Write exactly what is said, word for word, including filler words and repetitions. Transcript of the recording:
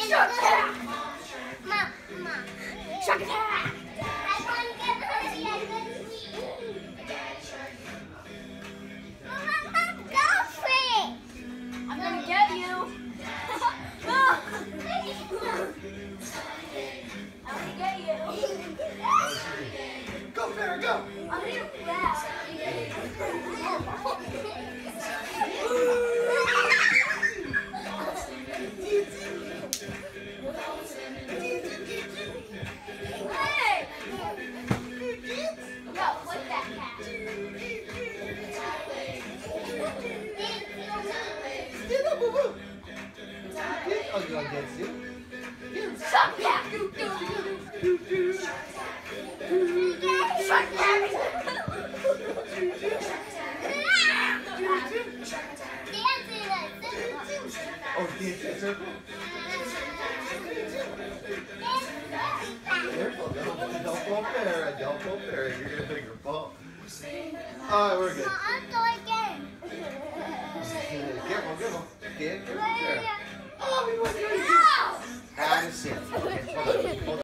Shark attack! Mom, Mom. Shark attack! I want to get Hershey. I couldn't see. Mama, Mom, go for it. I'm gonna get you! No! I'm gonna get you! Go, Farrah, go! I'm gonna grab. Hey! Go, what's that cat? Stand up, boo boo! Oh, you gonna get it? Shark cat! Shark cat! Oh, dance in a circle? Careful, don't, don't go Farrah, don't go Farrah, you're gonna hit your ball. Alright, we're good. Careful, careful. Get careful, Farrah. Oh, we went through it. How to sit. Okay, hold on. Hold on.